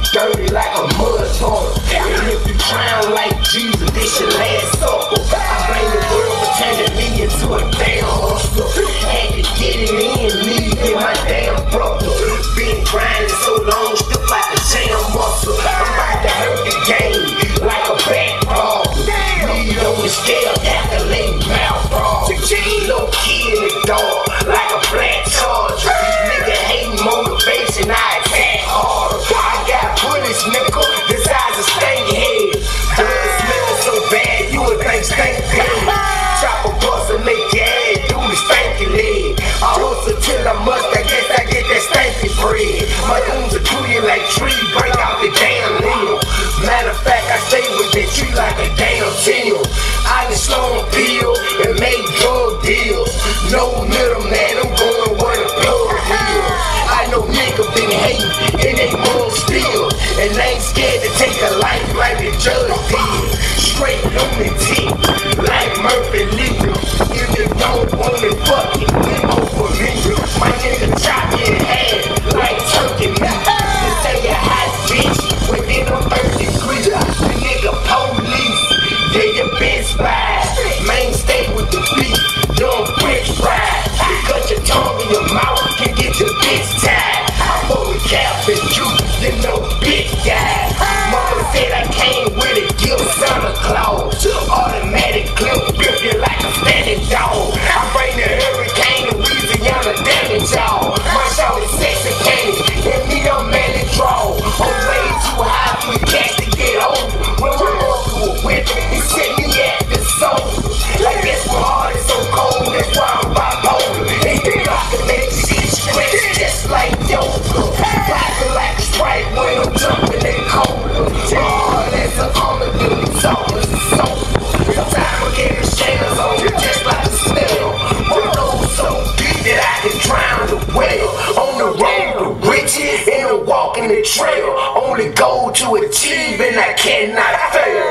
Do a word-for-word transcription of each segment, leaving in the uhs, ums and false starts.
dirty like a mud turtle. And if you drown like Jesus, this your last supper. I blame the world for turning me into a damn hustler. Had to get it in, leave in my damn brother. Been grinding so long, still like a jam muscle. I'm about to hurt the game like a back problem. Lead on the scale, calculate mouth problem. Low key in the door, like a black charger. These niggas hating motivation, I attack harder. I got bullets, nigga, the size of stank head. Blood smelling so bad, you would think stank dead. Chop a bus and make your ass do the stanky leg. I hustle till I must, I guess I get that stanky bread. My wounds are tweeting like trees, break out the damn limb. Matter of fact, I stay with that tree like a damn team. I done slow pill and made drug deals. No middleman, I'm going where the blood is. I know nigga been hating and they won't steal. And they ain't scared to take a life like the judge did. Straight lunatic, like Murphy Lee. If you don't want it, fuck it, live over me. My nigga chop you in half like turkey meat. You say you hot bitch within them thirty degrees. The nigga police, yeah, you been spied. Man, stay with the beat, young French fries. Cut your tongue in your mouth, can get your bitch tied. I'm over cap and you, you know, bitch guy. Mama said I came with a gift, Santa Claus. Automatic clip, grip you like a standing dog. I bring the hurricane and Louisiana damage y'all. My show is sexy candy, and me don't man it draw. I'm way too high for the cash to get over. When my uncle was with me, he sent me at the sofa. Like that's my heart is so cold, that's why I'm bipolar. And then I can make shit stretch just like yoga. Popping like a Sprite when I'm jumping in cola. Oh, that's an armor, dude, so it's a sofa. Sometimes I get the shaders on me just like a snail. My nose so deep that I can drown the whale. On the road to riches and a walk in the trail. Only goal to achieve and I cannot fail.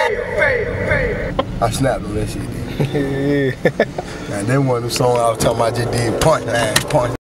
I snapped on that shit. Man, that one of them songs I was talking about, I just did punch, man, punch.